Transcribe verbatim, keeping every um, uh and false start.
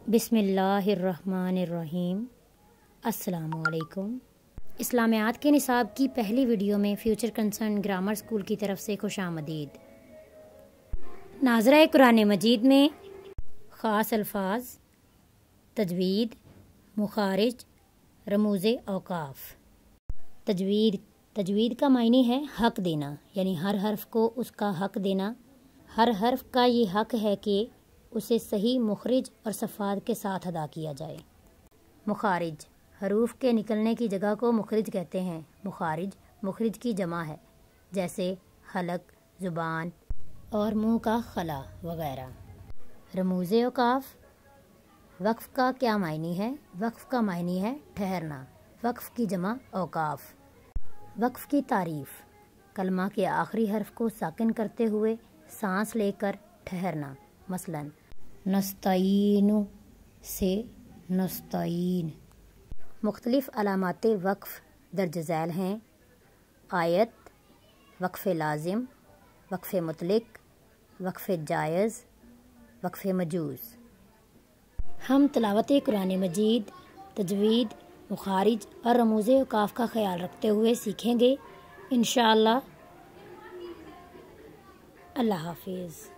بسم اللہ الرحمن الرحیم۔ السلام علیکم۔ اسلامیات کے نصاب کی پہلی ویڈیو میں فیوچر کنسرن گرامر اسکول کی طرف سے خوش آمدید۔ ناظرہ قرآن مجید میں خاص الفاظ، تجوید، مخارج، رموز اوقاف۔ تجوید تجوید کا معنی ہے حق دینا، یعنی ہر حرف کو اس کا حق دینا۔ ہر حرف کا یہ حق ہے کہ اسے صحیح مخرج اور صفات کے ساتھ ادا کیا جائے۔ مخارج حروف کے نکلنے کی جگہ کو مخرج کہتے ہیں۔ مخارج مخرج کی جمع ہے، جیسے حلق، زبان اور منہ کا خلا وغیرہ۔ رموز اوقاف وقف کا کیا معنی ہے؟ وقف کا معنی ہے ٹھہرنا۔ وقف کی جمع اوقاف۔ وقف کی تعریف، کلمہ کے آخری حرف کو ساکن کرتے ہوئے سانس لے کر ٹھہرنا، مثلا نستعین سے نستعین۔ مختلف علامات وقف درج ذیل ہیں: آیت، وقف لازم، وقف مطلق، وقف جائز، وقف مجوز۔ ہم تلاوت قرآن مجید، تجوید، مخارج اور رموز اوقاف کا خیال رکھتے ہوئے سیکھیں گے انشاءاللہ۔ اللہ حافظ۔